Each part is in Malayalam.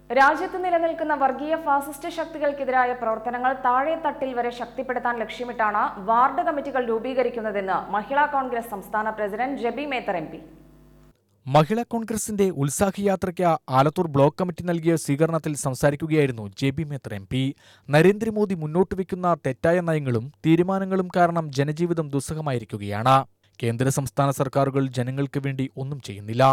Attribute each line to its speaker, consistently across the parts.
Speaker 1: രാജ്യത്ത് നിലനിൽക്കുന്ന വർഗീയ ഫാസിസ്റ്റ് ശക്തികൾക്കെതിരായ പ്രവർത്തനങ്ങൾ താഴെത്തട്ടിൽ വരെ ശക്തിപ്പെടുത്താൻ ലക്ഷ്യമിട്ടാണ് വാർഡ് കമ്മിറ്റികൾ രൂപീകരിക്കുന്നതെന്ന് മഹിളാ കോൺഗ്രസ് സംസ്ഥാന പ്രസിഡന്റ് ജെബി മേത്തർ എം.പി.
Speaker 2: മഹിളാ കോൺഗ്രസിന്റെ ഉത്സാഹയാത്രയ്ക്ക് ആലത്തൂർ ബ്ലോക്ക് കമ്മിറ്റി നൽകിയ സ്വീകരണത്തിൽ സംസാരിക്കുകയായിരുന്നു ജെബി മേത്തർ എം.പി. നരേന്ദ്രമോദി മുന്നോട്ടുവെക്കുന്ന തെറ്റായ നയങ്ങളും തീരുമാനങ്ങളും കാരണം ജനജീവിതം ദുസ്സഹമായിരിക്കുകയാണ്. കേന്ദ്ര സംസ്ഥാന സർക്കാരുകൾ ജനങ്ങൾക്ക് വേണ്ടി ഒന്നും ചെയ്യുന്നില്ല.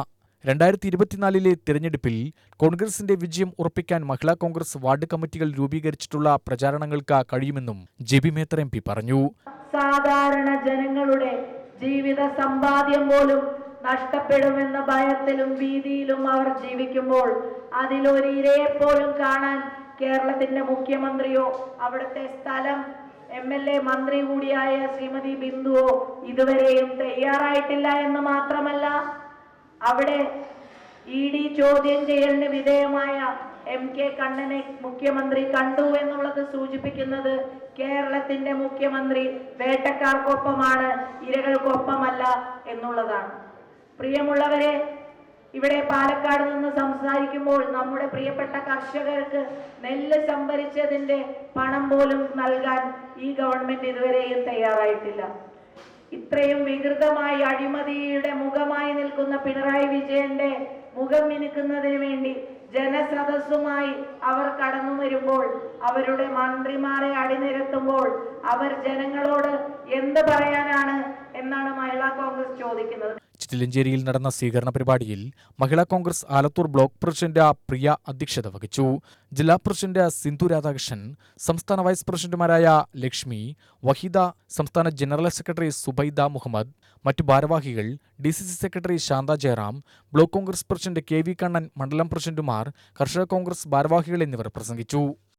Speaker 2: 2024 തിരഞ്ഞെടുപ്പിൽ കോൺഗ്രസിന്റെ വിജയം ഉറപ്പിക്കാൻ മഹിളാ കോൺഗ്രസ് വാർഡ് കമ്മിറ്റികൾ രൂപീകരിച്ചിട്ടുള്ള പ്രചാരണങ്ങൾക്ക് കഴിയുമെന്നും ജെബി മേത്തർ എം.പി. പറഞ്ഞു.
Speaker 3: സാധാരണ ജനങ്ങളുടെ ജീവിത സമ്പാദ്യം പോലും നഷ്ടപ്പെടുമെന്ന ഭയത്തിലും ഭീതിയിലും അവർ ജീവിക്കുമ്പോൾ അതിലൊരു ഇരയെ പോലും കാണാൻ കേരളത്തിന്റെ മുഖ്യമന്ത്രിയോ അവിടുത്തെ സ്ഥലം MLA മന്ത്രി കൂടിയായ ശ്രീമതി ബിന്ദുവോ ഇതുവരെയും തയ്യാറായിട്ടില്ല എന്ന് മാത്രമല്ല, അവിടെ ED ചോദ്യം ചെയ്യലിന് വിധേയമായ MK കണ്ണനെ മുഖ്യമന്ത്രി കണ്ടു എന്നുള്ളത് സൂചിപ്പിക്കുന്നത് കേരളത്തിന്റെ മുഖ്യമന്ത്രി വേട്ടക്കാർക്കൊപ്പമാണ്, ഇരകൾക്കൊപ്പമല്ല എന്നുള്ളതാണ്. പ്രിയമുള്ളവരെ, ഇവിടെ പാലക്കാട് നിന്ന് സംസാരിക്കുമ്പോൾ നമ്മുടെ പ്രിയപ്പെട്ട കർഷകർക്ക് നെല്ല് സംഭരിച്ചതിന്റെ പണം പോലും നൽകാൻ ഈ ഗവൺമെന്റ് ഇതുവരെയും തയ്യാറായിട്ടില്ല. ഇത്രയും വികൃതമായി അഴിമതിയുടെ മുഖമായി നിൽക്കുന്ന പിണറായി വിജയന്റെ മുഖം മിനുക്കുന്നതിന് വേണ്ടി ജനസദസ്സുമായി അവർ കടന്നു വരുമ്പോൾ, അവരുടെ മന്ത്രിമാരെ അണിനിരത്തുമ്പോൾ അവർ ജനങ്ങളോട് എന്ത് പറയാനാണ് എന്നാണ് മഹിളാ കോൺഗ്രസ് ചോദിക്കുന്നത്.
Speaker 2: ചിറ്റിലഞ്ചേരിയിൽ നടന്ന സ്വീകരണ പരിപാടിയിൽ മഹിളാ കോൺഗ്രസ് ആലത്തൂർ ബ്ലോക്ക് പ്രസിഡന്റ് പ്രിയ അധ്യക്ഷത വഹിച്ചു. ജില്ലാ പ്രസിഡന്റ് സിന്ധു രാധാകൃഷ്ണൻ, സംസ്ഥാന വൈസ് പ്രസിഡന്റുമാരായ ലക്ഷ്മി, വഹീദ, സംസ്ഥാന ജനറൽ സെക്രട്ടറി സുബൈദ മുഹമ്മദ്, മറ്റു ഭാരവാഹികൾ, DCC secretary Shantha Jayaram, block Congress president KV Kannan, മണ്ഡലം പ്രസിഡന്റുമാർ, കർഷക കോൺഗ്രസ് ഭാരവാഹികൾ എന്നിവർ പ്രസംഗിച്ചു.